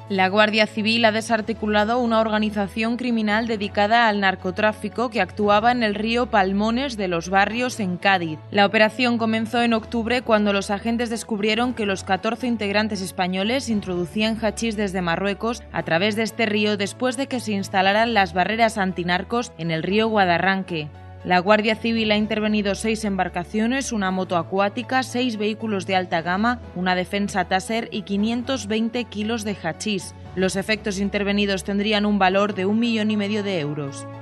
La Guardia Civil ha desarticulado una organización criminal dedicada al narcotráfico que actuaba en el río Palmones de los Barrios, en Cádiz. La operación comenzó en octubre cuando los agentes descubrieron que los 14 integrantes españoles introducían hachís desde Marruecos a través de este río después de que se instalaran las barreras antinarcos en el río Guadarranque. La Guardia Civil ha intervenido 6 embarcaciones, una moto acuática, 6 vehículos de alta gama, una defensa Taser y 520 kilos de hachís. Los efectos intervenidos tendrían un valor de 1,5 millones de euros.